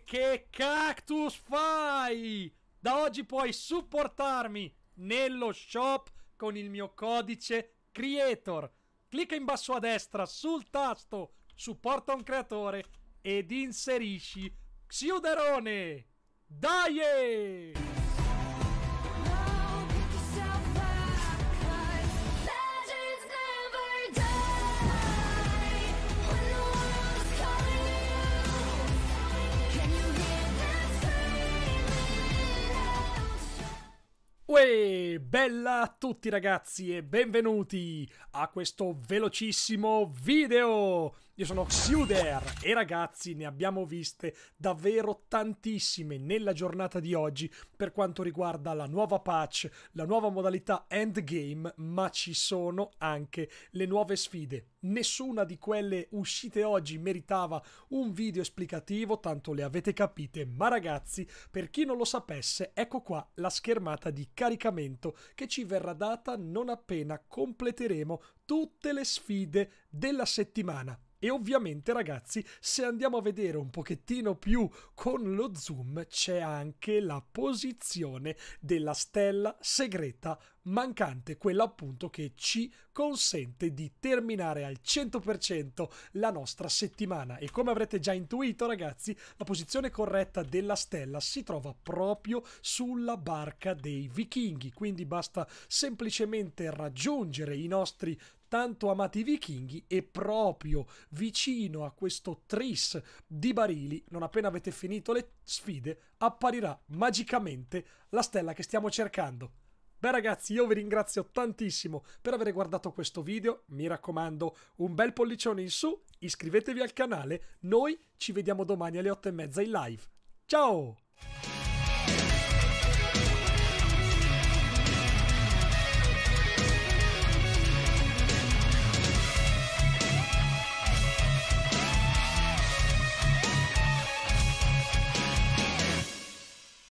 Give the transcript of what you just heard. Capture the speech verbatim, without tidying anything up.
che cactus fai? Da oggi puoi supportarmi nello shop con il mio codice Creator. Clicca in basso a destra sul tasto supporta un creatore ed inserisci Xiuderone. Dai! Uè, bella a tutti ragazzi e benvenuti a questo velocissimo video! Io sono Xiuder e ragazzi ne abbiamo viste davvero tantissime nella giornata di oggi per quanto riguarda la nuova patch, la nuova modalità endgame, ma ci sono anche le nuove sfide. Nessuna di quelle uscite oggi meritava un video esplicativo, tanto le avete capite, ma ragazzi, per chi non lo sapesse, ecco qua la schermata di caricamento che ci verrà data non appena completeremo tutte le sfide della settimana. E ovviamente ragazzi, se andiamo a vedere un pochettino più con lo zoom, c'è anche la posizione della stella segreta mancante, quella appunto che ci consente di terminare al cento per cento la nostra settimana. E come avrete già intuito ragazzi, la posizione corretta della stella si trova proprio sulla barca dei vichinghi, quindi basta semplicemente raggiungere i nostri tanto amati vichinghi e proprio vicino a questo tris di barili, non appena avete finito le sfide, apparirà magicamente la stella che stiamo cercando. Beh ragazzi, io vi ringrazio tantissimo per aver guardato questo video, mi raccomando un bel pollicione in su, iscrivetevi al canale, noi ci vediamo domani alle otto e mezza in live. Ciao!